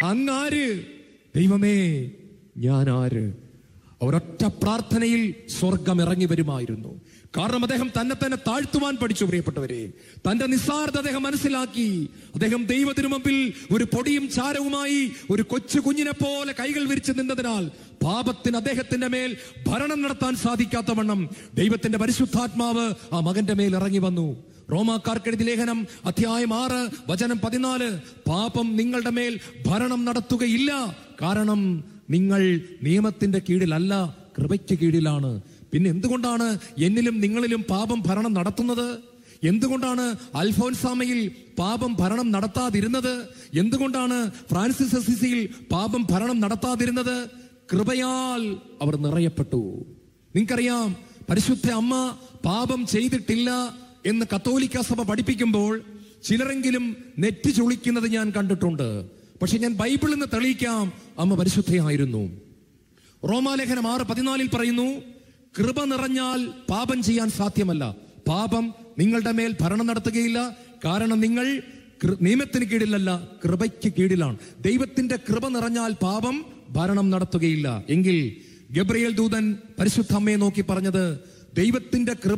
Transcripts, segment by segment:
അങ്ങാര്? ദൈവമേ, ഞാൻ ആര്? ഒരൊറ്റ പ്രാർത്ഥനയിൽ സ്വർഗം ഇറങ്ങി വരുമായിരുന്നു. കാരണം അദ്ദേഹം തന്നെ തന്നെ താഴ്ത്തുവാൻ പഠിച്ചു. പ്രിയപ്പെട്ടവരെ, തന്റെ നിസ്സാരത അദ്ദേഹം മനസ്സിലാക്കി. അദ്ദേഹം ദൈവത്തിനു മുമ്പിൽ ഒരു പൊടിയും ചാരവുമായി ഒരു കൊച്ചു കുഞ്ഞിനെ പോലെ കൈകൾ വിരിച്ചു നിന്നതിനാൽ പാപത്തിന് അദ്ദേഹത്തിന്റെ മേൽ ഭരണം നടത്താൻ സാധിക്കാത്ത വണ്ണം ദൈവത്തിന്റെ പരിശുദ്ധാത്മാവ് ആ മകന്റെ മേൽ ഇറങ്ങി വന്നു. റോമാക്കാർക്കെഴുതിയ ലേഖനം അധ്യായം 6 വചനം 14, പാപം നിങ്ങളുടെ മേൽ ഭരണം നടത്തുകയില്ല, കാരണം നിങ്ങൾ നിയമത്തിന്റെ കീഴിലല്ല, കൃപയ്ക്ക് കീഴിലാണ്. പിന്നെ എന്തുകൊണ്ടാണ് എന്നിലും നിങ്ങളിലും പാപം ഭരണം നടത്തുന്നത്? എന്തുകൊണ്ടാണ് അൽഫോൻസാമയിൽ പാപം ഭരണം നടത്താതിരുന്നത്? എന്തുകൊണ്ടാണ് ഫ്രാൻസിസ് അസീസിയിൽ പാപം ഭരണം നടത്താതിരുന്നത്? കൃപയാൽ അവർ നിറയപ്പെട്ടു. നിങ്ങൾക്കറിയാം, പരിശുദ്ധ അമ്മ പാപം ചെയ്തിട്ടില്ല എന്ന് കത്തോലിക്ക സഭ പഠിപ്പിക്കുമ്പോൾ ചിലരെങ്കിലും നെറ്റി ചുളിക്കുന്നത് ഞാൻ കണ്ടിട്ടുണ്ട്. പക്ഷെ ഞാൻ ബൈബിളിൽ നിന്ന് തെളിയിക്കാം, അമ്മ പരിശുദ്ധയായിരുന്നു. റോമാലേഖനം 6:14 പറയുന്നു, കൃപ നിറഞ്ഞാൽ പാപം ചെയ്യാൻ സാധ്യമല്ല. പാപം നിങ്ങളുടെ മേൽ ഭരണം നടത്തുകയില്ല, കാരണം നിങ്ങൾ നിയമത്തിന് കീഴിലല്ല, കൃപയ്ക്ക് കീഴിലാണ്. ദൈവത്തിന്റെ കൃപ നിറഞ്ഞാൽ പാപം ഭരണം നടത്തുകയില്ല. എങ്കിൽ ഗബ്രിയേൽ ദൂതൻ പരിശുദ്ധ അമ്മയെ നോക്കി പറഞ്ഞത്, ദൈവത്തിന്റെ കൃപ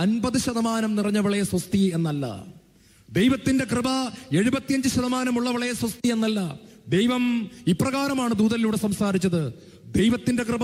50% നിറഞ്ഞവളെ സ്വസ്തി എന്നല്ല, ദൈവത്തിന്റെ കൃപ 75% ഉള്ളവളെ സ്വസ്തി എന്നല്ല. ദൈവം ഇപ്രകാരമാണ് ദൂതനിലൂടെ സംസാരിച്ചത്, ദൈവത്തിന്റെ കൃപ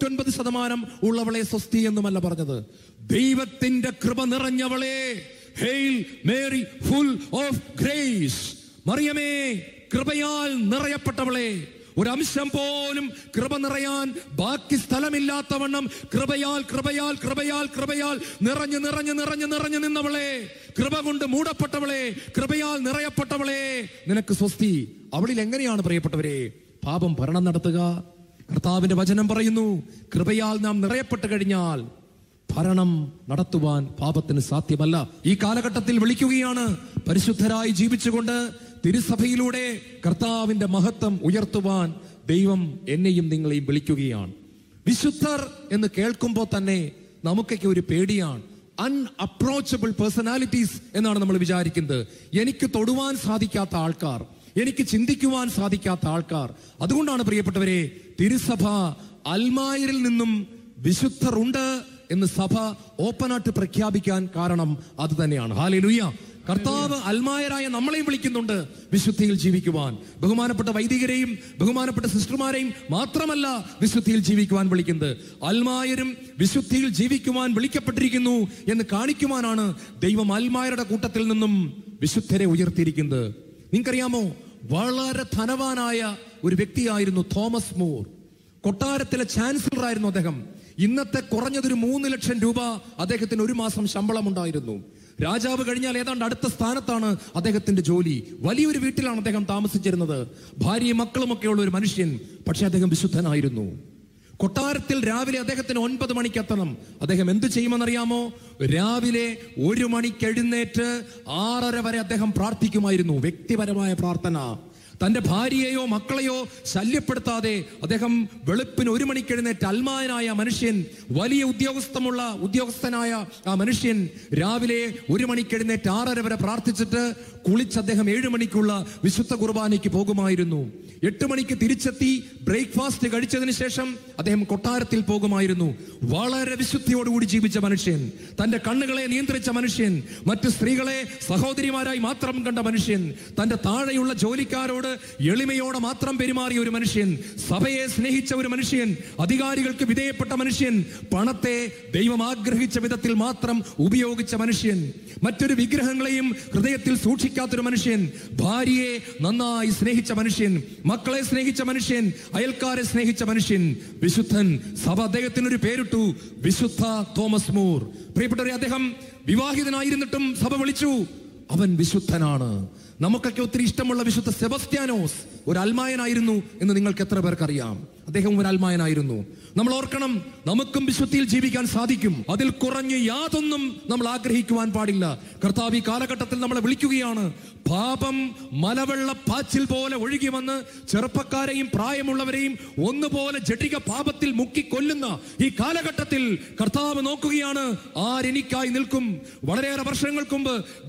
99% ഉള്ളവളെ സ്വസ്തി എന്നുമല്ല പറഞ്ഞത്, ദൈവത്തിന്റെ കൃപ നിറഞ്ഞവളെ, hail Mary full of grace, മറിയമേ കൃപയാൽ നിറയപ്പെട്ടവളെ. ഒരംശം പോലും കൃപ നിറയാൻ ബാക്കി സ്ഥലമില്ലാത്തവണ്ണം കൃപയാൽ കൃപയാൽ കൃപയാൽ കൃപയാൽ നിറഞ്ഞു നിറഞ്ഞു നിറഞ്ഞു നിറഞ്ഞു നിന്നവളെ, കൃപ കൊണ്ട് മൂടപ്പെട്ടവളെ, കൃപയാൽ നിറയപ്പെട്ടവളെ, നിനക്ക് സ്വസ്തി. അവളിൽ എങ്ങനെയാണ് പ്രിയപ്പെട്ടവരെ പാപം ഭരണം നടത്തുക? കർത്താവിന്റെ വചനം പറയുന്നു, കൃപയാൽ നാം നിറയപ്പെട്ട് കഴിഞ്ഞാൽ ഭരണം നടത്തുവാൻ പാപത്തിന് സാധ്യമല്ല. ഈ കാലഘട്ടത്തിൽ വിളിക്കുകയാണ്, പരിശുദ്ധരായി ജീവിച്ചുകൊണ്ട് തിരുസഭയിലൂടെ കർത്താവിന്റെ മഹത്വം ഉയർത്തുവാൻ ദൈവം എന്നെയും നിങ്ങളെയും വിളിക്കുകയാണ്. വിശുദ്ധർ എന്ന് കേൾക്കുമ്പോൾ തന്നെ നമുക്കൊക്കെ ഒരു പേടിയാണ്. അൺഅപ്രോച്ചബിൾ പേഴ്സണാലിറ്റീസ് എന്നാണ് നമ്മൾ വിചാരിക്കുന്നത്. എനിക്ക് തൊടുവാൻ സാധിക്കാത്ത ആൾക്കാർ, എനിക്ക് ചിന്തിക്കുവാൻ സാധിക്കാത്ത ആൾക്കാർ. അതുകൊണ്ടാണ് പ്രിയപ്പെട്ടവരെ തിരുസഭ അൽമായരിൽ നിന്നും വിശുദ്ധർ ഉണ്ട് എന്ന് സഭ ഓപ്പണായിട്ട് പ്രഖ്യാപിക്കാൻ കാരണം അത് തന്നെയാണ്. ഹല്ലേലൂയ. കർത്താവ് അൽമായരായ നമ്മളെയും വിളിക്കുന്നുണ്ട് വിശുദ്ധിയിൽ ജീവിക്കുവാൻ. ബഹുമാനപ്പെട്ട വൈദികരെയും ബഹുമാനപ്പെട്ട സിസ്റ്റർമാരെയും മാത്രമല്ല വിശുദ്ധിയിൽ ജീവിക്കുവാൻ വിളിക്കുന്നത്, അൽമായരും വിശുദ്ധിയിൽ ജീവിക്കുവാൻ വിളിക്കപ്പെട്ടിരിക്കുന്നു എന്ന് കാണിക്കുവാനാണ് ദൈവം അൽമായരുടെ കൂട്ടത്തിൽ നിന്നും വിശുദ്ധരെ ഉയർത്തിയിരിക്കുന്നത്. നിങ്ങൾക്കറിയാമോ, വളരെ ധനവാനായ ഒരു വ്യക്തിയായിരുന്നു തോമസ് മൂർ. കൊട്ടാരത്തിലെ ചാൻസലർ ആയിരുന്നു അദ്ദേഹം. ഇന്നത്തെ കുറഞ്ഞതൊരു 3 ലക്ഷം രൂപ അദ്ദേഹത്തിന് ഒരു മാസം ശമ്പളം ഉണ്ടായിരുന്നു. രാജാവ് കഴിഞ്ഞാൽ ഏതാണ്ട് അടുത്ത സ്ഥാനത്താണ് അദ്ദേഹത്തിന്റെ ജോലി. വലിയൊരു വീട്ടിലാണ് അദ്ദേഹം താമസിച്ചിരുന്നത്. ഭാര്യയും മക്കളുമൊക്കെ ഉള്ള ഒരു മനുഷ്യൻ. പക്ഷെ അദ്ദേഹം വിശുദ്ധനായിരുന്നു. കൊട്ടാരത്തിൽ രാവിലെ അദ്ദേഹത്തിന് 9 മണിക്ക് എത്തണം. അദ്ദേഹം എന്ത് ചെയ്യുമെന്നറിയാമോ? രാവിലെ 1 മണിക്ക് എഴുന്നേറ്റ് 6:30 വരെ അദ്ദേഹം പ്രാർത്ഥിക്കുമായിരുന്നു. വ്യക്തിപരമായ പ്രാർത്ഥന. തന്റെ ഭാര്യയെയോ മക്കളെയോ ശല്യപ്പെടുത്താതെ അദ്ദേഹം വെളുപ്പിന് 1 മണിക്ക് എഴുന്നേറ്റ് അൽമായനായ മനുഷ്യൻ, വലിയ ഉദ്യോഗസ്ഥനായ ആ മനുഷ്യൻ രാവിലെ 1 മണിക്ക് എഴുന്നേറ്റ് 6:30 വരെ പ്രാർത്ഥിച്ചിട്ട് കുളിച്ച് അദ്ദേഹം 7 മണിക്കുള്ള വിശുദ്ധ കുർബാനയ്ക്ക് പോകുമായിരുന്നു. 8 മണിക്ക് തിരിച്ചെത്തി ബ്രേക്ക്ഫാസ്റ്റ് കഴിച്ചതിന് ശേഷം അദ്ദേഹം കൊട്ടാരത്തിൽ പോകുമായിരുന്നു. വളരെ വിശുദ്ധിയോടുകൂടി ജീവിച്ച മനുഷ്യൻ, തന്റെ കണ്ണുകളെ നിയന്ത്രിച്ച മനുഷ്യൻ, മറ്റു സ്ത്രീകളെ സഹോദരിമാരായി മാത്രം കണ്ട മനുഷ്യൻ, തന്റെ താഴെയുള്ള ജോലിക്കാരോട് എളിമയോടെ മാത്രം പെരുമാറിയ ഒരു മനുഷ്യൻ, സഭയെ സ്നേഹിച്ച ഒരു മനുഷ്യൻ, അധികാരികൾക്ക് വിധേയപ്പെട്ട മനുഷ്യൻ, പണത്തെ ദൈവം ആഗ്രഹിച്ച വിധത്തിൽ മാത്രം ഉപയോഗിച്ച മനുഷ്യൻ, മറ്റൊരു വിഗ്രഹങ്ങളെയും ഹൃദയത്തിൽ സൂക്ഷിക്കാത്തൊരു മനുഷ്യൻ, ഭാര്യയെ നന്നായി സ്നേഹിച്ച മനുഷ്യൻ, മക്കളെ സ്നേഹിച്ച മനുഷ്യൻ, അയൽക്കാരെ സ്നേഹിച്ച മനുഷ്യൻ, വിശുദ്ധൻ. സഭ അദ്ദേഹത്തിനൊരു പേരിട്ടു, വിശുദ്ധ തോമസ് മൂർ. പ്രിയപ്പെട്ടവരെ, അദ്ദേഹം വിവാഹിതനായിരുന്നിട്ടും സഭ വിളിച്ചു, അവൻ വിശുദ്ധനാണ്. നമുക്കൊക്കെ ഒത്തിരി ഇഷ്ടമുള്ള വിശുദ്ധ സെബസ്ത്യാനോസ് ഒരു അൽമായനായിരുന്നു എന്ന് നിങ്ങൾക്ക് എത്ര പേർക്കറിയാം? അദ്ദേഹം ഒരു അൽമായനായിരുന്നു. നമ്മൾ ഓർക്കണം, നമുക്കും വിശുദ്ധിയിൽ ജീവിക്കാൻ സാധിക്കും. അതിൽ കുറഞ്ഞ് യാതൊന്നും നമ്മൾ ആഗ്രഹിക്കുവാൻ പാടില്ല. കർത്താവ് ഈ കാലഘട്ടത്തിൽ നമ്മളെ വിളിക്കുകയാണ്. പാപം മലവെള്ള പാച്ചിൽ പോലെ ഒഴുകി വന്ന് ചെറുപ്പക്കാരെയും പ്രായമുള്ളവരെയും ഒന്നുപോലെ ജഡിക പാപത്തിൽ മുക്കിക്കൊല്ലുന്ന ഈ കാലഘട്ടത്തിൽ കർത്താവ് നോക്കുകയാണ്, ആരെനിക്കായി നിൽക്കും? വളരെയേറെ വർഷങ്ങൾക്ക് മുമ്പ് ദാനിയേൽ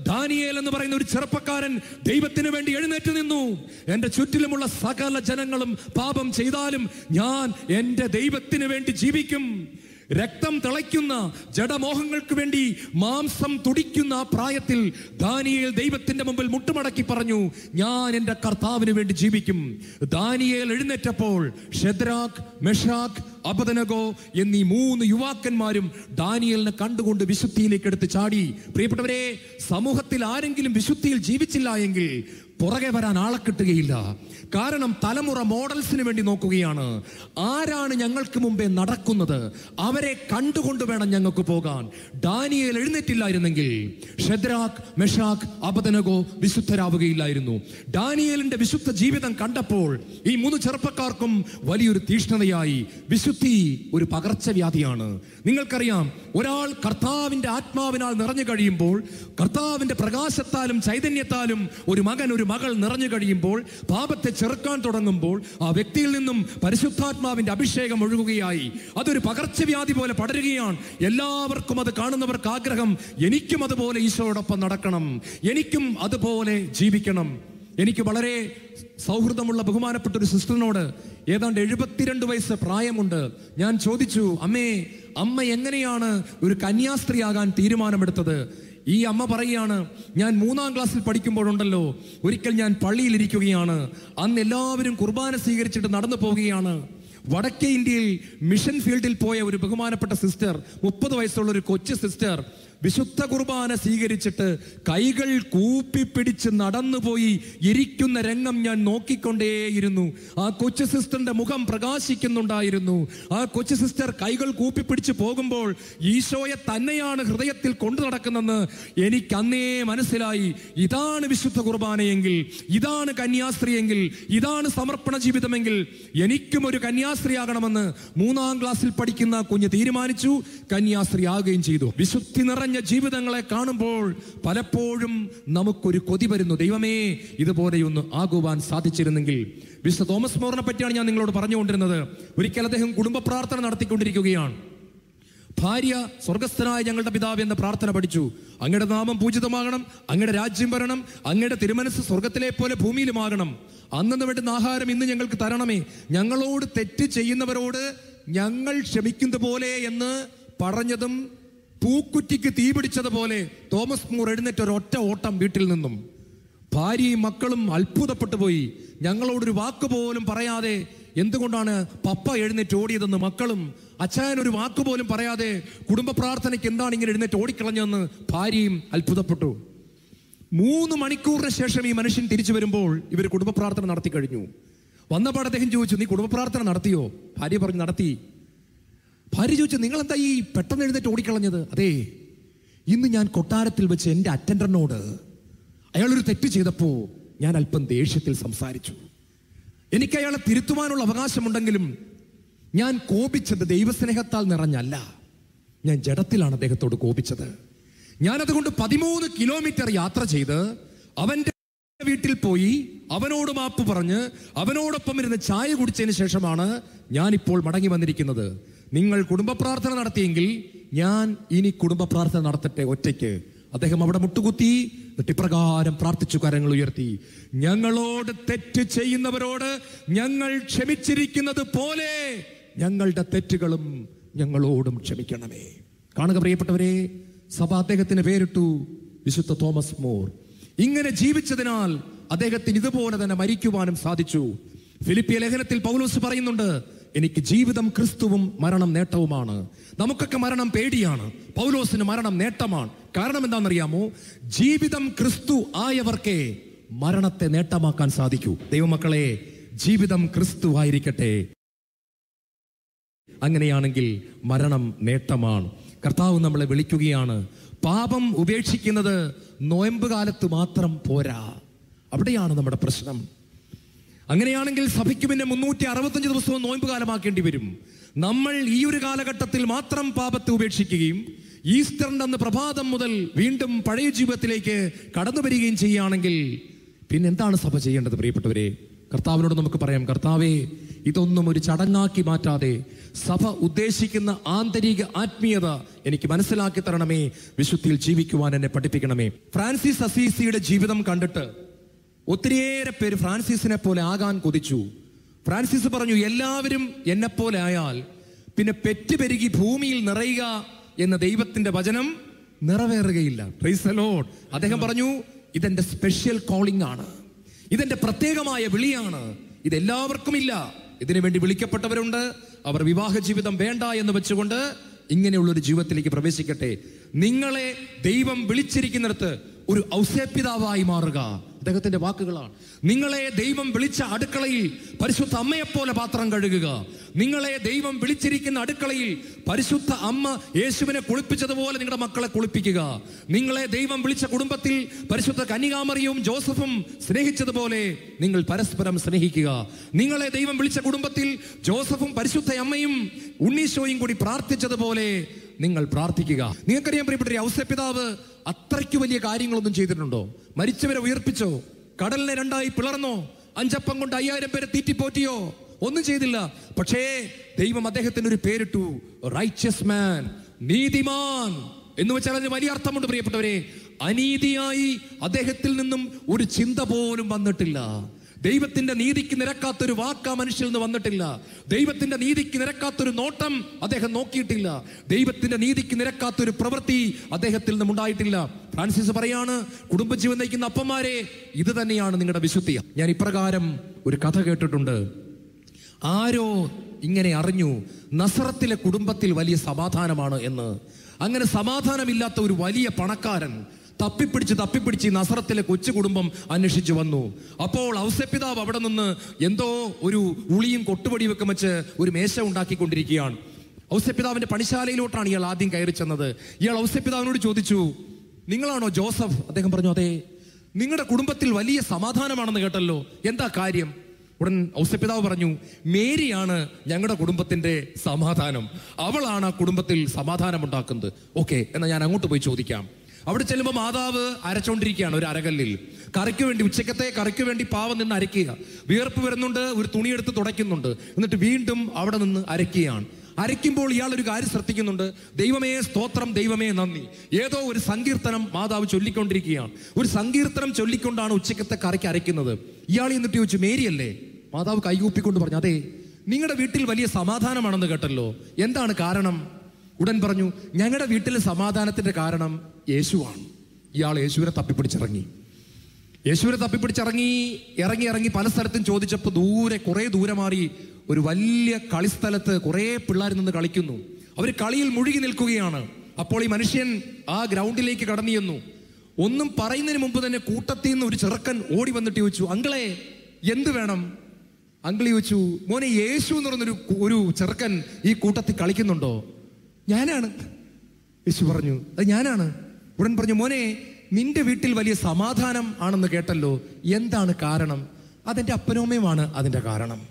ദാനിയേൽ എന്ന് പറയുന്ന ഒരു ചെറുപ്പക്കാരൻ ദൈവത്തിന് വേണ്ടി എഴുന്നേറ്റ് നിന്നു. എന്റെ ചുറ്റിലുമുള്ള സകല ജനങ്ങളും പാപം ചെയ്താലും ഞാൻ എന്റെ ദൈവത്തിന് വേണ്ടി ജീവിക്കും. രക്തം തിളയ്ക്കുന്ന ജഡമോഹങ്ങൾക്ക് വേണ്ടി മാംസം തുടിക്കുന്ന ആ പ്രായത്തിൽ ദാനിയേൽ ദൈവത്തിന്റെ മുമ്പിൽ മുട്ടുമടക്കി പറഞ്ഞു, ഞാൻ എന്റെ കർത്താവിന് വേണ്ടി ജീവിക്കും. ദാനിയേൽ എഴുന്നേറ്റപ്പോൾ ശദ്രാക്ക്, മെഷാക്ക്, അബദനഗോ എന്നീ 3 യുവാക്കന്മാരും ദാനിയേലിനെ കണ്ടുകൊണ്ട് വിശുദ്ധിയിലേക്ക് എടുത്ത് ചാടി. പ്രിയപ്പെട്ടവരെ, സമൂഹത്തിൽ ആരെങ്കിലും വിശുദ്ധിയിൽ ജീവിച്ചില്ല എങ്കിൽ പുറകെ വരാൻ ആളെ കിട്ടുകയില്ല. കാരണം തലമുറ മോഡൽസിന് വേണ്ടി നോക്കുകയാണ്. ആരാണ് ഞങ്ങൾക്ക് മുമ്പേ നടക്കുന്നത്, അവരെ കണ്ടുകൊണ്ട് വേണം ഞങ്ങൾക്ക് പോകാൻ. ദാനിയേൽ എഴുന്നേറ്റില്ലായിരുന്നെങ്കിൽ ശദ്രാക്ക്, മെഷാക്ക്, അബദനഗോ വിശുദ്ധരാവുകയില്ലായിരുന്നു. ദാനിയേലിന്റെ വിശുദ്ധ ജീവിതം കണ്ടപ്പോൾ ഈ 3 ചെറുപ്പക്കാർക്കും വലിയൊരു തീഷ്ണതയായി. വിശുദ്ധി ഒരു പകർച്ചവ്യാധിയാണ്. നിങ്ങൾക്കറിയാം, ഒരാൾ കർത്താവിന്റെ ആത്മാവിനാൽ നിറഞ്ഞു കഴിയുമ്പോൾ, കർത്താവിന്റെ പ്രകാശത്താലും ചൈതന്യത്താലും ഒരു മകൻ, ഒരു മകൾ നിറഞ്ഞു കഴിയുമ്പോൾ, പാപത്തെ ചെറുക്കാൻ തുടങ്ങുമ്പോൾ ആ വ്യക്തിയിൽ നിന്നും പരിശുദ്ധാത്മാവിന്റെ അഭിഷേകം ഒഴുകുകയായി. അതൊരു പകർച്ചവ്യാധി പോലെ പടരുകയാണ്. എല്ലാവർക്കും അത് കാണുന്നവർക്ക് ആഗ്രഹം, എനിക്കും അതുപോലെ ഈശോയോടൊപ്പം നടക്കണം, എനിക്കും അതുപോലെ ജീവിക്കണം. എനിക്ക് വളരെ സൗഹൃദമുള്ള ബഹുമാനപ്പെട്ട ഒരു സിസ്റ്ററിനോട് ഏതാണ്ട് 72 വയസ്സ് പ്രായമുണ്ട്. ഞാൻ ചോദിച്ചു, അമ്മ എങ്ങനെയാണ് ഒരു കന്യാസ്ത്രീയാകാൻ തീരുമാനമെടുത്തത്? ഈ അമ്മ പറയുകയാണ്, ഞാൻ 3-ാം ക്ലാസ്സിൽ പഠിക്കുമ്പോഴുണ്ടല്ലോ, ഒരിക്കൽ ഞാൻ പള്ളിയിലിരിക്കുകയാണ്. അന്ന് എല്ലാവരും കുർബാന സ്വീകരിച്ചിട്ട് നടന്നു പോവുകയാണ്. വടക്കേ ഇന്ത്യയിൽ മിഷൻ ഫീൽഡിൽ പോയ ഒരു ബഹുമാനപ്പെട്ട സിസ്റ്റർ, 30 വയസ്സുള്ള ഒരു കൊച്ചു സിസ്റ്റർ, വിശുദ്ധ കുർബാന സ്വീകരിച്ചിട്ട് കൈകൾ കൂപ്പിപ്പിടിച്ച് നടന്നുപോയി ഇരിക്കുന്ന രംഗം ഞാൻ നോക്കിക്കൊണ്ടേയിരുന്നു. ആ കൊച്ചു സിസ്റ്ററിന്റെ മുഖം പ്രകാശിക്കുന്നുണ്ടായിരുന്നു. ആ കൊച്ചു സിസ്റ്റർ കൈകൾ കൂപ്പിപ്പിടിച്ച് പോകുമ്പോൾ ഈശോയെ തന്നെയാണ് ഹൃദയത്തിൽ കൊണ്ടു നടക്കുന്നെന്ന് എനിക്ക് അന്നേ മനസ്സിലായി. ഇതാണ് വിശുദ്ധ കുർബാനയെങ്കിൽ, ഇതാണ് കന്യാസ്ത്രീയെങ്കിൽ, ഇതാണ് സമർപ്പണ ജീവിതമെങ്കിൽ എനിക്കും ഒരു കന്യാസ്ത്രീയാകണമെന്ന് 3-ാം ക്ലാസ്സിൽ പഠിക്കുന്ന കുഞ്ഞ് തീരുമാനിച്ചു. കന്യാസ്ത്രീ ആകുകയും ചെയ്തു. വിശുദ്ധി നിറഞ്ഞ ജീവിതങ്ങളെ കാണുമ്പോൾ പലപ്പോഴും നമുക്കൊരു കൊതി വരുന്നു, ദൈവമേ ഇതുപോലെയൊന്ന് ആകുവാൻ സാധിച്ചിരുന്നെങ്കിൽ. വിശുദ്ധ തോമസ് മോറിനെ പറ്റിയാണ് ഞാൻ നിങ്ങളോട് പറഞ്ഞുകൊണ്ടിരുന്നത്. ഒരിക്കൽ അദ്ദേഹം കുടുംബ പ്രാർത്ഥന നടത്തിക്കൊണ്ടിരിക്കുകയാണ്. ഭാര്യ സ്വർഗസ്ഥനായ ഞങ്ങളുടെ പിതാവ് എന്ന പ്രാർത്ഥന പഠിച്ചു. അങ്ങയുടെ നാമം പൂജിതമാകണം, അങ്ങയുടെ രാജ്യം വരണം, അങ്ങയുടെ തിരുമനസ് സ്വർഗത്തിലെ പോലെ ഭൂമിയിലുമാകണം. അന്നു വേണ്ടുന്ന ആഹാരം ഇന്ന് ഞങ്ങൾക്ക് തരണമേ, ഞങ്ങളോട് തെറ്റ് ചെയ്യുന്നവരോട് ഞങ്ങൾ ക്ഷമിക്കുന്ന പോലെ എന്ന് പറഞ്ഞതും പൂക്കുറ്റിക്ക് തീ പിടിച്ചതുപോലെ തോമസ് മൂർ എഴുന്നേറ്റ് ഒരൊറ്റ ഓട്ടം വീട്ടിൽ നിന്നും. ഭാര്യയും മക്കളും അത്ഭുതപ്പെട്ടു പോയി. ഞങ്ങളോടൊരു വാക്ക് പോലും പറയാതെ എന്തുകൊണ്ടാണ് പപ്പ എഴുന്നേറ്റ് ഓടിയതെന്ന് മക്കളും, അച്ചായനൊരു വാക്ക് പോലും പറയാതെ കുടുംബ പ്രാർത്ഥനയ്ക്ക് എന്താണ് ഇങ്ങനെ എഴുന്നേറ്റ് ഓടിക്കളഞ്ഞതെന്ന് ഭാര്യയും അത്ഭുതപ്പെട്ടു. 3 മണിക്കൂറിന് ശേഷം ഈ മനുഷ്യൻ തിരിച്ചു വരുമ്പോൾ ഇവർ കുടുംബ പ്രാർത്ഥന നടത്തി കഴിഞ്ഞു. വന്നപാട് അദ്ദേഹം ചോദിച്ചു, നീ കുടുംബ പ്രാർത്ഥന നടത്തിയോ? ഭാര്യ പറഞ്ഞു, നടത്തി. ഭാര്യ ചോദിച്ചു, നിങ്ങൾ എന്താ ഈ പെട്ടെന്ന് എഴുന്നേറ്റ് ഓടിക്കളഞ്ഞത്? അതെ, ഇന്ന് ഞാൻ കൊട്ടാരത്തിൽ വെച്ച് എൻ്റെ അറ്റൻഡറിനോട് അയാളൊരു തെറ്റ് ചെയ്തപ്പോൾ ഞാൻ അല്പം ദേഷ്യത്തിൽ സംസാരിച്ചു. എനിക്ക് അയാളെ തിരുത്തുവാനുള്ള അവകാശമുണ്ടെങ്കിലും ഞാൻ കോപിച്ചത് ദൈവസ്നേഹത്താൽ നിറഞ്ഞല്ല, ഞാൻ ജഡത്തിലാണ് അദ്ദേഹത്തോട് കോപിച്ചത്. ഞാനതുകൊണ്ട് 13 കിലോമീറ്റർ യാത്ര ചെയ്ത് അവന്റെ വീട്ടിൽ പോയി അവനോട് മാപ്പ് പറഞ്ഞ് അവനോടൊപ്പം ഇരുന്ന് ചായ കുടിച്ചതിന് ശേഷമാണ് ഞാനിപ്പോൾ മടങ്ങി വന്നിരിക്കുന്നത്. നിങ്ങൾ കുടുംബ പ്രാർത്ഥന നടത്തിയെങ്കിൽ ഞാൻ ഇനി കുടുംബ പ്രാർത്ഥന നടത്തട്ടെ ഒറ്റയ്ക്ക്. അദ്ദേഹം അവിടെ മുട്ടുകുത്തി ഇപ്രകാരം പ്രാർത്ഥിച്ചു, കരങ്ങൾ ഉയർത്തി, ഞങ്ങളോട് തെറ്റ് ചെയ്യുന്നവരോട് ഞങ്ങൾ ക്ഷമിച്ചിരിക്കുന്നത് പോലെ ഞങ്ങളുടെ തെറ്റുകളും ഞങ്ങളോടും ക്ഷമിക്കണമേ. കാണുക പ്രിയപ്പെട്ടവരെ, സഭ അദ്ദേഹത്തിന് പേരിട്ടു വിശുദ്ധ തോമസ് മോർ. ഇങ്ങനെ ജീവിച്ചതിനാൽ അദ്ദേഹത്തിന് ഇതുപോലെ തന്നെ മരിക്കുവാനും സാധിച്ചു. ഫിലിപ്പിയ ലേഖനത്തിൽ പൗലോസ് പറയുന്നുണ്ട്, എനിക്ക് ജീവിതം ക്രിസ്തുവും മരണം നേട്ടവുമാണ്. നമുക്കൊക്കെ മരണം പേടിയാണ്, പൗലോസിന് മരണം നേട്ടമാണ്. കാരണം എന്താണെന്നറിയാമോ? ജീവിതം ക്രിസ്തു ആയവർക്കേ മരണത്തെ നേട്ടമാക്കാൻ സാധിക്കൂ. ദൈവമക്കളെ, ജീവിതം ക്രിസ്തു ആയിരിക്കട്ടെ. അങ്ങനെയാണെങ്കിൽ മരണം നേട്ടമാണ്. കർത്താവ് നമ്മളെ വിളിക്കുകയാണ്. പാപം ഉപേക്ഷിക്കുന്നത് നോയമ്പ് കാലത്ത് മാത്രം പോരാ, അവിടെയാണ് നമ്മുടെ പ്രശ്നം. അങ്ങനെയാണെങ്കിൽ സഭയ്ക്ക് പിന്നെ 365 ദിവസവും നോയമ്പ് കാലമാക്കേണ്ടി വരും. നമ്മൾ ഈ ഒരു കാലഘട്ടത്തിൽ മാത്രം പാപത്തെ ഉപേക്ഷിക്കുകയും ഈസ്റ്ററിന്റെ അന്ന് പ്രഭാതം മുതൽ വീണ്ടും പഴയ ജീവിതത്തിലേക്ക് കടന്നു വരികയും ചെയ്യുകയാണെങ്കിൽ പിന്നെ എന്താണ് സഭ ചെയ്യേണ്ടത്? പ്രിയപ്പെട്ടവരെ, കർത്താവിനോട് നമുക്ക് പറയാം, കർത്താവേ ഇതൊന്നും ഒരു ചടങ്ങാക്കി മാറ്റാതെ സഭ ഉദ്ദേശിക്കുന്ന ആന്തരിക ആത്മീയത എനിക്ക് മനസ്സിലാക്കി തരണമേ. വിശുദ്ധിയിൽ ജീവിക്കുവാൻ എന്നെ പഠിപ്പിക്കണമേ. ഫ്രാൻസിസ് അസീസിയുടെ ജീവിതം കണ്ടിട്ട് ഒത്തിരിയേറെ പേര് ഫ്രാൻസിസിനെ പോലെ ആകാൻ കൊതിച്ചു. ഫ്രാൻസിസ് പറഞ്ഞു, എല്ലാവരും എന്നെപ്പോലെ ആയാൽ പിന്നെ പെറ്റുപെരുകി ഭൂമിയിൽ നിറയുക എന്ന ദൈവത്തിന്റെ വചനം നിറവേറുകയില്ല. Praise the Lord. അദ്ദേഹം പറഞ്ഞു, ഇതെന്റെ സ്പെഷ്യൽ കോളിംഗ് ആണ്, ഇതെന്റെ പ്രത്യേകമായ വിളിയാണ്, ഇതെല്ലാവർക്കും ഇല്ല. ഇതിനു വേണ്ടി വിളിക്കപ്പെട്ടവരുണ്ട്. അവർ വിവാഹ ജീവിതം വേണ്ട എന്ന് വെച്ചുകൊണ്ട് ഇങ്ങനെയുള്ളൊരു ജീവിതത്തിലേക്ക് പ്രവേശിക്കട്ടെ. നിങ്ങളെ ദൈവം വിളിച്ചിരിക്കുന്നിടത്ത് ഒരു ഔസേപ്പിതാവായി മാറുക. അദ്ദേഹത്തിന്റെ വാക്കുകളാണ്. നിങ്ങളെ ദൈവം വിളിച്ച അടുക്കളയിൽ പരിശുദ്ധ അമ്മയെപ്പോലെ പാത്രം കഴുകുക. നിങ്ങളെ ദൈവം വിളിച്ചിരിക്കുന്ന അടുക്കളയിൽ പരിശുദ്ധ അമ്മ യേശുവിനെ കുളിപ്പിച്ചതുപോലെ നിങ്ങളുടെ മക്കളെ കുളിപ്പിക്കുക. നിങ്ങളെ ദൈവം വിളിച്ച കുടുംബത്തിൽ പരിശുദ്ധ കന്യകാമറിയവും ജോസഫും സ്നേഹിച്ചതുപോലെ നിങ്ങൾ പരസ്പരം സ്നേഹിക്കുക. നിങ്ങളെ ദൈവം വിളിച്ച കുടുംബത്തിൽ ജോസഫും പരിശുദ്ധ അമ്മയും ഉണ്ണീശോയും കൂടി പ്രാർത്ഥിച്ചതുപോലെ നിങ്ങൾ പ്രാർത്ഥിക്കുക. നിങ്ങൾക്കറിയാൻ പ്രിയപ്പെട്ട ഔസേപ്പിതാവ് അത്രയ്ക്ക് വലിയ കാര്യങ്ങളൊന്നും ചെയ്തിട്ടുണ്ടോ? മരിച്ചവരെ ഉയർപ്പിച്ചോ? കടലിനെ രണ്ടായി പിളർന്നോ? 5 അപ്പം കൊണ്ട് 5000 പേരെ തീറ്റിപ്പോറ്റിയോ? ഒന്നും ചെയ്തില്ല. പക്ഷേ ദൈവം അദ്ദേഹത്തിന് ഒരു പേരിട്ടു, റൈച്ചസ് മാൻ, നീതിമാൻ എന്ന് വെച്ചാൽ അതിന് വലിയ അർത്ഥമുണ്ട് പ്രിയപ്പെട്ടവരെ. അനീതിയായി അദ്ദേഹത്തിൽ നിന്നും ഒരു ചിന്ത പോലും വന്നിട്ടില്ല. ദൈവത്തിന്റെ നീതിക്ക് നിരക്കാത്തൊരു വാക്ക് ആ മനുഷ്യൽ നിന്ന് വന്നിട്ടില്ല. ദൈവത്തിന്റെ നീതിക്ക് നിരക്കാത്തൊരു നോട്ടം അദ്ദേഹം നോക്കിയിട്ടില്ല. ദൈവത്തിന്റെ നീതിക്ക് നിരക്കാത്തൊരു പ്രവൃത്തി അദ്ദേഹത്തിൽ നിന്നും ഉണ്ടായിട്ടില്ല. ഫ്രാൻസിസ് പറയാണ്, കുടുംബജീവൻ നയിക്കുന്ന അപ്പന്മാരെ, ഇത് തന്നെയാണ് നിങ്ങളുടെ വിശുദ്ധി. ഞാൻ ഇപ്രകാരം ഒരു കഥ കേട്ടിട്ടുണ്ട്. ആരോ ഇങ്ങനെ അറിഞ്ഞു നസറത്തിലെ കുടുംബത്തിൽ വലിയ സമാധാനമാണ് എന്ന്. അങ്ങനെ സമാധാനമില്ലാത്ത ഒരു വലിയ പണക്കാരൻ തപ്പിപ്പിടിച്ച് ഈ നസറത്തിലെ കൊച്ചു കുടുംബം അന്വേഷിച്ചു വന്നു. അപ്പോൾ ഔസേപ്പിതാവ് അവിടെ നിന്ന് എന്തോ ഒരു ഉളിയും കൊട്ടുപടിയും ഒക്കെ വെച്ച് ഒരു മേശ ഉണ്ടാക്കിക്കൊണ്ടിരിക്കുകയാണ്. ഔസേപ്പിതാവിന്റെ പണിശാലയിലോട്ടാണ് ഇയാൾ ആദ്യം കയറി ചെന്നത്. ഇയാൾ ഔസേപ്പിതാവിനോട് ചോദിച്ചു, നിങ്ങളാണോ ജോസഫ്? അദ്ദേഹം പറഞ്ഞു, അതെ. നിങ്ങളുടെ കുടുംബത്തിൽ വലിയ സമാധാനമാണെന്ന് കേട്ടല്ലോ, എന്താ കാര്യം? ഉടൻ ഔസേപ്പിതാവ് പറഞ്ഞു, മേരിയാണ് ഞങ്ങളുടെ കുടുംബത്തിന്റെ സമാധാനം, അവളാണ് ആ കുടുംബത്തിൽ സമാധാനം ഉണ്ടാക്കുന്നത്. ഓക്കെ, എന്നാൽ ഞാൻ അങ്ങോട്ട് പോയി ചോദിക്കാം. അവിടെ ചെല്ലുമ്പോൾ മാതാവ് അരച്ചോണ്ടിരിക്കുകയാണ് ഒരു അരകല്ലിൽ. കറിക്ക് വേണ്ടി, ഉച്ചക്കത്തെ കറിക്ക് വേണ്ടി പാവം നിന്ന് അരയ്ക്കുക. വിയർപ്പ് വരുന്നുണ്ട്, ഒരു തുണിയെടുത്ത് തുടയ്ക്കുന്നുണ്ട്, എന്നിട്ട് വീണ്ടും അവിടെ നിന്ന് അരയ്ക്കുകയാണ്. അരയ്ക്കുമ്പോൾ ഇയാൾ ഒരു കാര്യം ശ്രദ്ധിക്കുന്നുണ്ട്. ദൈവമേ സ്തോത്രം, ദൈവമേ നന്ദി. ഏതോ ഒരു സങ്കീർത്തനം മാതാവ് ചൊല്ലിക്കൊണ്ടിരിക്കുകയാണ്. ഒരു സങ്കീർത്തനം ചൊല്ലിക്കൊണ്ടാണ് ഉച്ചക്കത്തെ കറിക്ക് അരയ്ക്കുന്നത്. ഇയാൾ എന്നിട്ട് ചോദിച്ചു, മേരിയല്ലേ? മാതാവ് കൈകൂപ്പിക്കൊണ്ട് പറഞ്ഞു, അതെ. നിങ്ങളുടെ വീട്ടിൽ വലിയ സമാധാനമാണെന്ന് കേട്ടല്ലോ, എന്താണ് കാരണം? ഉടൻ പറഞ്ഞു, ഞങ്ങളുടെ വീട്ടിലെ സമാധാനത്തിന്റെ കാരണം യേശുവാണ്. ഇയാൾ യേശുവിനെ തപ്പിപ്പിടിച്ചിറങ്ങി. ഇറങ്ങി പല സ്ഥലത്തും ചോദിച്ചപ്പോൾ കുറേ ദൂരെ മാറി ഒരു വലിയ കളിസ്ഥലത്ത് കുറേ പിള്ളേർ നിന്ന് കളിക്കുന്നു. അവർ കളിയിൽ മുഴുകി നിൽക്കുകയാണ്. അപ്പോൾ ഈ മനുഷ്യൻ ആ ഗ്രൗണ്ടിലേക്ക് കടന്നു ചെന്നു. ഒന്നും പറയുന്നതിന് മുമ്പ് തന്നെ കൂട്ടത്തിൽ നിന്ന് ഒരു ചെറുക്കൻ ഓടി വന്നിട്ട് ചോദിച്ചു, അങ്കിളെ എന്ത് വേണം? അങ്കിൾ ചോദിച്ചു, മോനെ യേശു എന്ന് പറഞ്ഞൊരു ചെറുക്കൻ ഈ കൂട്ടത്തിൽ കളിക്കുന്നുണ്ടോ? ഞാനാണ്. യേശു പറഞ്ഞു, അത് ഞാനാണ്. ഉടൻ പറഞ്ഞു, മോനെ നിന്റെ വീട്ടിൽ വലിയ സമാധാനം ആണെന്ന് കേട്ടല്ലോ, എന്താണ് കാരണം? അതെന്റെ അപ്പനോമയുമാണ് അതിന്റെ കാരണം.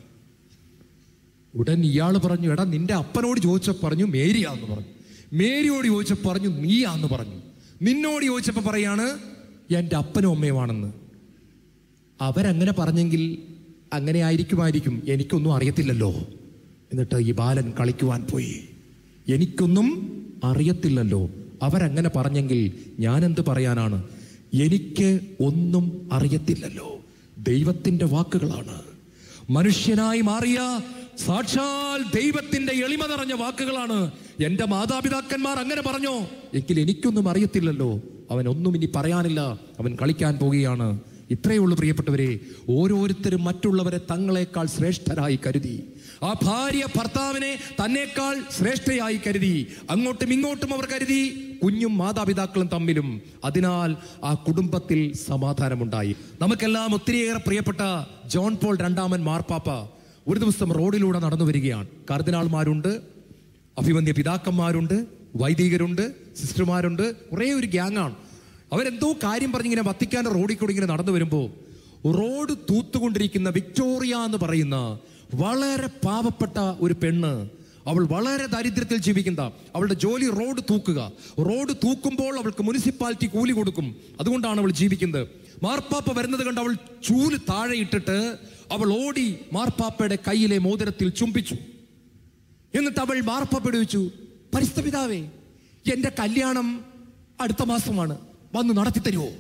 ഉടൻ ഇയാൾ പറഞ്ഞു, എടാ നിന്റെ അപ്പനോട് ചോദിച്ചപ്പോൾ പറഞ്ഞു മേരിയാന്ന് പറഞ്ഞു, മേരിയോട് ചോദിച്ചപ്പോൾ പറഞ്ഞു നീയാന്ന് പറഞ്ഞു, നിന്നോട് ചോദിച്ചപ്പോൾ പറയാണ് എൻ്റെ അപ്പനും അമ്മയുമാണെന്ന്. അവരങ്ങനെ പറഞ്ഞെങ്കിൽ അങ്ങനെ ആയിരിക്കും, എനിക്കൊന്നും അറിയത്തില്ലല്ലോ. എന്നിട്ട് ഈ ബാലൻ കളിക്കുവാൻ പോയി. എനിക്കൊന്നും അറിയത്തില്ലല്ലോ, അവരങ്ങനെ പറഞ്ഞെങ്കിൽ ഞാൻ എന്ത് പറയാനാണ്? എനിക്ക് ഒന്നും അറിയത്തില്ലല്ലോ. ദൈവത്തിന്റെ വാക്കുകളാണ്, മനുഷ്യനായി മാറിയ സാക്ഷാൽ ദൈവത്തിന്റെ എളിമ നിറഞ്ഞ വാക്കുകളാണ്. എന്റെ മാതാപിതാക്കന്മാർ അങ്ങനെ പറഞ്ഞോ എങ്കിൽ എനിക്കൊന്നും അറിയത്തില്ലല്ലോ. അവനൊന്നും ഇനി പറയാനില്ല, അവൻ കളിക്കാൻ പോവുകയാണ്. ഇത്രയേ ഉള്ളൂ പ്രിയപ്പെട്ടവരെ. ഓരോരുത്തരും മറ്റുള്ളവരെ തങ്ങളെക്കാൾ ശ്രേഷ്ഠരായി കരുതി. ആ ഭാര്യ ഭർത്താവിനെ തന്നേക്കാൾ ശ്രേഷ്ഠയായി കരുതി. അങ്ങോട്ടും ഇങ്ങോട്ടും അവർ കരുതി, കുഞ്ഞും മാതാപിതാക്കളും തമ്മിലും. അതിനാൽ ആ കുടുംബത്തിൽ സമാധാനമുണ്ടായി. നമുക്കെല്ലാം ഒത്തിരിയേറെ പ്രിയപ്പെട്ട ജോൺ പോൾ രണ്ടാമൻ മാർപ്പാപ്പ ഒരു ദിവസം റോഡിലൂടെ നടന്നു വരികയാണ്. കർദിനാൾമാരുണ്ട്, അഭിവന്ദ്യ പിതാക്കന്മാരുണ്ട്, വൈദികരുണ്ട്, സിസ്റ്റർമാരുണ്ട്, കുറേ ഒരു ഗ്യാങ്ങാണ്. അവരെന്തോ കാര്യം പറഞ്ഞിങ്ങനെ വത്തിക്കാൻ്റെ റോഡിൽ കൂടി ഇങ്ങനെ നടന്നു വരുമ്പോൾ റോഡ് തൂത്തുകൊണ്ടിരിക്കുന്ന വിക്ടോറിയ എന്ന് പറയുന്ന വളരെ പാവപ്പെട്ട ഒരു പെണ്ണ്, അവൾ വളരെ ദരിദ്രത്തിൽ ജീവിക്കുന്ന, അവളുടെ ജോലി റോഡ് തൂക്കുക. റോഡ് തൂക്കുമ്പോൾ അവൾക്ക് മുനിസിപ്പാലിറ്റി കൂലി കൊടുക്കും, അതുകൊണ്ടാണ് അവൾ ജീവിക്കുന്നത്. മാർപ്പാപ്പ വരുന്നത് കണ്ട് അവൾ ചൂല് താഴെ ഇട്ടിട്ട് അവൾ ഓടി മാർപ്പാപ്പയുടെ കയ്യിലെ മോതിരത്തിൽ ചുംബിച്ചു. എന്നിട്ട് അവൾ മാർപ്പാപ്പയോട് ചോദിച്ചു, പരിശുദ്ധ പിതാവേ, എന്റെ കല്യാണം അടുത്ത മാസമാണ്, വന്ന് നടത്തി തരുമോ?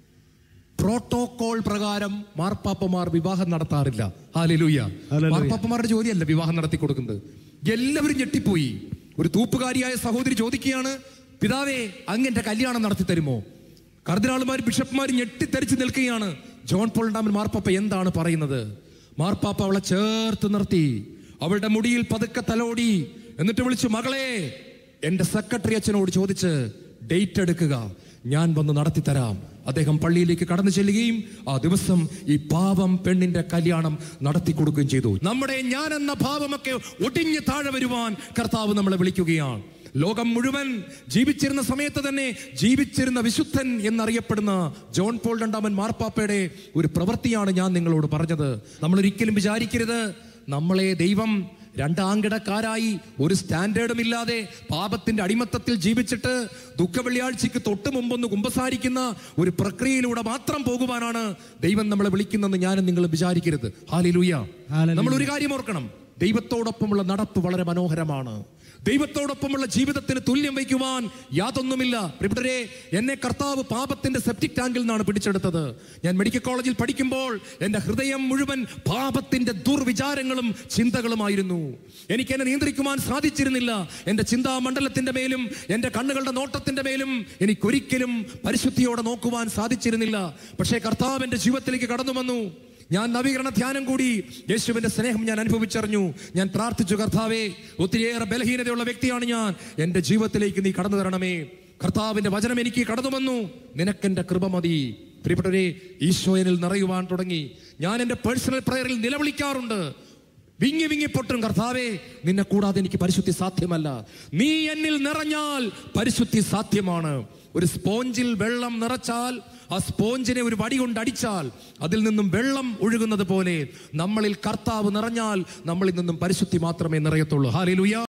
പ്രോട്ടോകോൾ പ്രകാരം മാർപ്പാപ്പമാർ വിവാഹം നടത്താറില്ല. ഹല്ലേലൂയ. മാർപ്പാപ്പമാരുടെ ജോലിയല്ല വിവാഹം നടത്തി കൊടുക്കുന്നത്. എല്ലാവരും ഞെട്ടിപ്പോയി. ഒരു തൂപ്പുകാരിയായ സഹോദരി ചോദിക്കുകയാണ്, പിതാവേ, അങ്ങന്റെ കല്യാണം നടത്തി തരുമോ? കർദിനാളുമാരും ബിഷപ്പുമാരും ഞെട്ടിത്തെറിച്ച് നിൽക്കുകയാണ്. ജോൺ പോൾ രണ്ടാമൻ മാർപ്പാപ്പ എന്താണ് പറയുന്നത്? മാർപ്പാപ്പ അവളെ ചേർത്ത് നിർത്തി, അവളുടെ മുടിയിൽ പതുക്കെ തലോടി, എന്നിട്ട് വിളിച്ചു, മകളെ, എന്റെ സെക്രട്ടറി അച്ഛനോട് ചോദിച്ച് ഡേറ്റ് എടുക്കുക, ഞാൻ വന്ന് നടത്തി തരാം. അദ്ദേഹം പള്ളിയിലേക്ക് കടന്നു ചെല്ലുകയും ആ ദിവസം ഈ പാവം പെണ്ണിന്റെ കല്യാണം നടത്തി കൊടുക്കുകയും ചെയ്തു. നമ്മുടെ ഞാൻ എന്ന ഭാവമൊക്കെ ഒടിഞ്ഞ് താഴെ വരുവാൻ കർത്താവ് നമ്മളെ വിളിക്കുകയാണ്. ലോകം മുഴുവൻ ജീവിച്ചിരുന്ന സമയത്ത് തന്നെ ജീവിച്ചിരുന്ന വിശുദ്ധൻ എന്നറിയപ്പെടുന്ന ജോൺ പോൾ രണ്ടാമൻ മാർപ്പാപ്പയുടെ ഒരു പ്രവൃത്തിയാണ് ഞാൻ നിങ്ങളോട് പറഞ്ഞത്. നമ്മൾ ഒരിക്കലും വിചാരിക്കരുത് നമ്മളെ ദൈവം രണ്ടാങ്കിടക്കാരായി ഒരു സ്റ്റാൻഡേർഡും ഇല്ലാതെ പാപത്തിന്റെ അടിമത്തത്തിൽ ജീവിച്ചിട്ട് ദുഃഖവെള്ളിയാഴ്ചയ്ക്ക് തൊട്ട് മുമ്പൊന്ന് കുമ്പസാരിക്കുന്ന ഒരു പ്രക്രിയയിലൂടെ മാത്രം പോകുവാനാണ് ദൈവം നമ്മളെ വിളിക്കുന്നതെന്ന് ഞാനും നിങ്ങളും വിചാരിക്കരുത്. ഹല്ലേലൂയ. നമ്മൾ ഒരു കാര്യം ഓർക്കണം, ദൈവത്തോടൊപ്പമുള്ള നടപ്പ് വളരെ മനോഹരമാണ്. ദൈവത്തോടൊപ്പമുള്ള ജീവിതത്തിന് തുല്യം വയ്ക്കുവാൻ യാതൊന്നുമില്ല. പ്രിയപ്പെട്ടവരെ, എന്നെ കർത്താവ് പാപത്തിന്റെ സെപ്റ്റിക് ടാങ്കിൽ നിന്നാണ് പിടിച്ചെടുത്തത്. ഞാൻ മെഡിക്കൽ കോളേജിൽ പഠിക്കുമ്പോൾ എന്റെ ഹൃദയം മുഴുവൻ പാപത്തിന്റെ ദുർവിചാരങ്ങളും ചിന്തകളുമായിരുന്നു. എനിക്ക് എന്നെ നിയന്ത്രിക്കുവാൻ സാധിച്ചിരുന്നില്ല. എന്റെ ചിന്താമണ്ഡലത്തിന്റെ മേലും എന്റെ കണ്ണുകളുടെ നോട്ടത്തിന്റെ മേലും എനിക്കൊരിക്കലും പരിശുദ്ധിയോടെ നോക്കുവാൻ സാധിച്ചിരുന്നില്ല. പക്ഷേ കർത്താവ് എന്റെ ജീവിതത്തിലേക്ക് കടന്നു വന്നു. ഞാൻ നവീകരണ ധ്യാനം കൂടി യേശുവിന്റെ സ്നേഹം ഞാൻ അനുഭവിച്ചറിഞ്ഞു. ഞാൻ പ്രാർത്ഥിച്ചു, കർത്താവേ, ഒത്തിരിയേറെ ബലഹീനതയുള്ള വ്യക്തിയാണ് ഞാൻ, എന്റെ ജീവിതത്തിലേക്ക് നീ കടന്നു തരണമേ. കർത്താവിന്റെ വചനം എനിക്ക് കടന്നു വന്നു, നിനക്കെന്റെ കൃപ മതി. പ്രിയപ്പെട്ടവരെ, ഈശോ എന്നിൽ നിറയുവാൻ തുടങ്ങി. ഞാൻ എന്റെ പേഴ്സണൽ പ്രയറിൽ നിലവിളിക്കാറുണ്ട്, വിങ്ങി വിങ്ങി പൊട്ടും, കർത്താവേ, നിന്നെ കൂടാതെ എനിക്ക് പരിശുദ്ധി സാധ്യമല്ല. നീ എന്നിൽ നിറഞ്ഞാൽ പരിശുദ്ധി സാധ്യമാണ്. ഒരു സ്പോഞ്ചിൽ വെള്ളം നിറച്ചാൽ ആ സ്പോഞ്ചിനെ ഒരു വടി കൊണ്ട് അടിച്ചാൽ അതിൽ നിന്നും വെള്ളം ഒഴുകുന്നത് പോലെ നമ്മളിൽ കർത്താവ് നിറഞ്ഞാൽ നമ്മളിൽ നിന്നും പരിശുദ്ധി മാത്രമേ നിറയത്തുള്ളൂ. ഹല്ലേലൂയ.